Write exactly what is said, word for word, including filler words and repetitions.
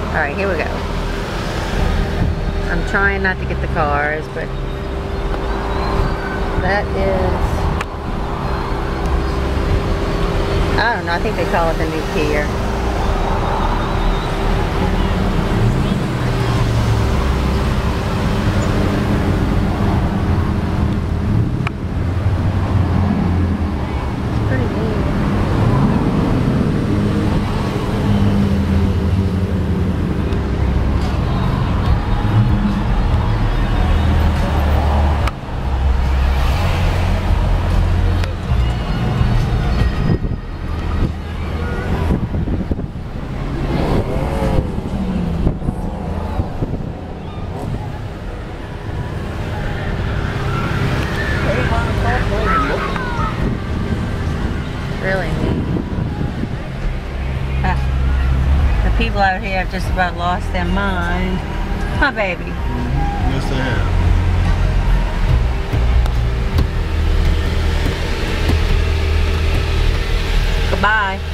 Alright, here we go. I'm trying not to get the cars, but that is, I don't know, I think they call it the new Pier. Really neat. Ah, the people out here have just about lost their mind. Huh, baby? Mm-hmm. Yes, they have. Goodbye.